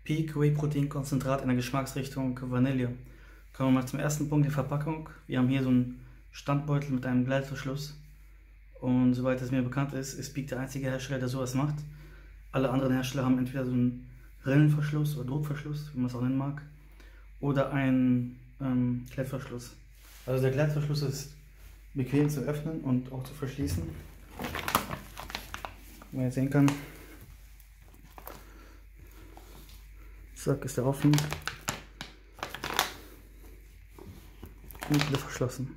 Peak Whey Protein Konzentrat in der Geschmacksrichtung Vanille. Kommen wir mal zum ersten Punkt, die Verpackung. Wir haben hier so einen Standbeutel mit einem Gleitverschluss. Und soweit es mir bekannt ist Peak der einzige Hersteller, der sowas macht. Alle anderen Hersteller haben entweder so einen Rillenverschluss oder Druckverschluss, wie man es auch nennen mag, oder einen Klettverschluss. Also der Klettverschluss ist bequem zu öffnen und auch zu verschließen. Wie man jetzt sehen kann, zack, ist er offen und wieder verschlossen.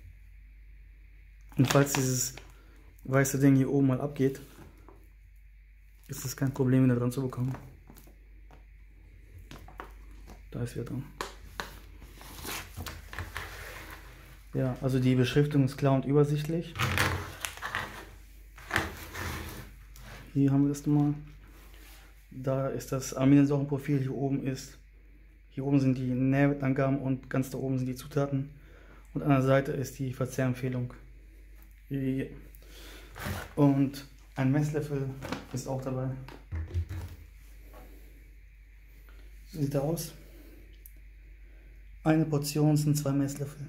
Und falls dieses weiße Ding hier oben mal abgeht, ist es kein Problem, wieder dran zu bekommen. Da ist wieder dran. Ja, also die Beschriftung ist klar und übersichtlich. Hier haben wir das nochmal. Da ist das Aminosäurenprofil, hier oben sind die Nährwertangaben und ganz da oben sind die Zutaten. Und an der Seite ist die Verzehrempfehlung. Und ein Messlöffel ist auch dabei. So sieht er aus. Eine Portion sind 2 Messlöffel.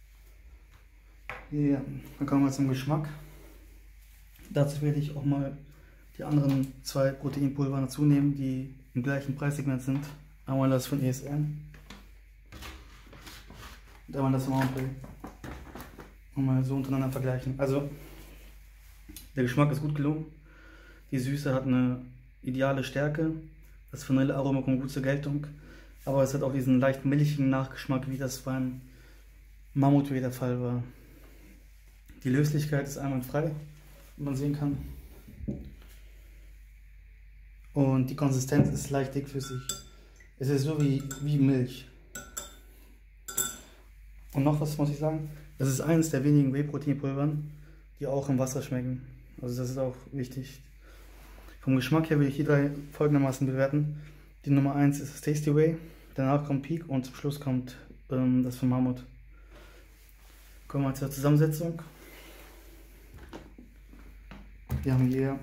Ja, dann kommen wir zum Geschmack. Dazu werde ich auch mal die anderen 2 Proteinpulver dazu nehmen, die im gleichen Preissegment sind. Einmal das von ESN und einmal das von Mountain. Und mal so untereinander vergleichen. Also der Geschmack ist gut gelungen. Die Süße hat eine ideale Stärke. Das Vanillearoma kommt gut zur Geltung. Aber es hat auch diesen leicht milchigen Nachgeschmack, wie das beim Mammut Whey der Fall war. Die Löslichkeit ist einwandfrei, wie man sehen kann. Und die Konsistenz ist leicht dickflüssig. Es ist so wie Milch. Und noch was muss ich sagen, das ist eines der wenigen Whey-Proteinpulvern, die auch im Wasser schmecken. Also das ist auch wichtig. Vom Geschmack her will ich die 3 folgendermaßen bewerten. Die Nummer 1 ist das Tasty Whey, danach kommt Peak und zum Schluss kommt das von Mammut. Kommen wir zur Zusammensetzung. Wir haben hier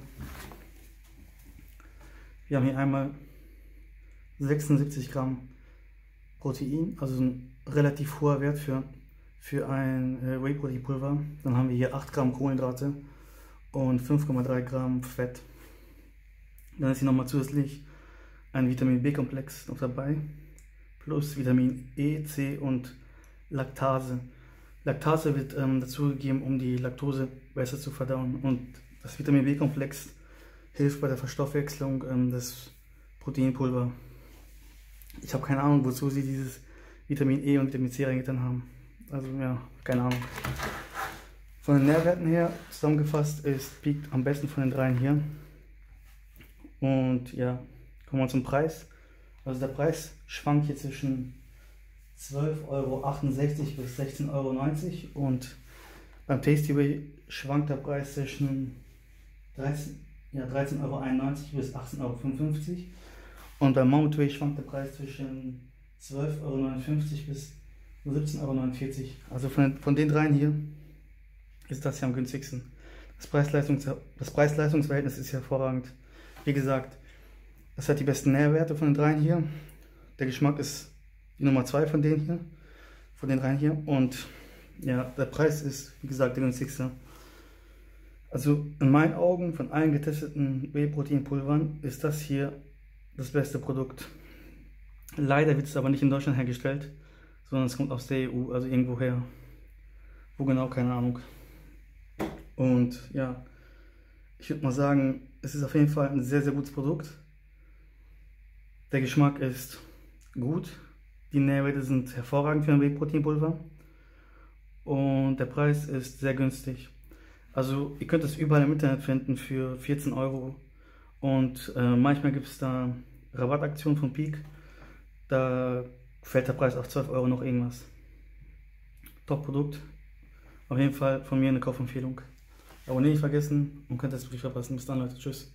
einmal 76 Gramm Protein, also ein relativ hoher Wert für ein Whey-Protein-Pulver. Dann haben wir hier 8 Gramm Kohlenhydrate und 5,3 Gramm Fett. Dann ist hier nochmal zusätzlich ein Vitamin B-Komplex noch dabei, plus Vitamin E, C und Laktase. Laktase wird dazugegeben, um die Laktose besser zu verdauen, und das Vitamin B-Komplex hilft bei der Verstoffwechslung des Proteinpulver. Ich habe keine Ahnung, wozu sie dieses Vitamin E und Vitamin C reingetan haben. Also ja, keine Ahnung. Von den Nährwerten her zusammengefasst ist Peak am besten von den 3 hier. Und ja, kommen wir zum Preis. Also der Preis schwankt hier zwischen 12,68 € bis 16,90 € und beim Tasty Whey schwankt der Preis zwischen 13,91 € bis 18,55 € und beim Mammut Whey schwankt der Preis zwischen 12,59 € bis 17,49 €. Also von den 3 hier ist das hier am günstigsten. Das Preis-Leistungs-Verhältnis ist hervorragend. Wie gesagt, es hat die besten Nährwerte von den 3 hier. Der Geschmack ist die Nummer 2 von den 3 hier. Und ja, der Preis ist, wie gesagt, der günstigste. Also in meinen Augen, von allen getesteten Whey-Protein-Pulvern, ist das hier das beste Produkt. Leider wird es aber nicht in Deutschland hergestellt, sondern es kommt aus der EU, also irgendwoher. Wo genau, keine Ahnung. Und ja, ich würde mal sagen, es ist auf jeden Fall ein sehr, sehr gutes Produkt. Der Geschmack ist gut. Die Nährwerte sind hervorragend für ein Whey-Protein-Pulver. Und der Preis ist sehr günstig. Also ihr könnt es überall im Internet finden für 14 €. Und manchmal gibt es da Rabattaktionen von Peak. Da fällt der Preis auf 12 € noch irgendwas. Top-Produkt. Auf jeden Fall von mir eine Kaufempfehlung. Abonnieren nicht vergessen und könnt das wirklich verpassen. Bis dann, Leute. Tschüss.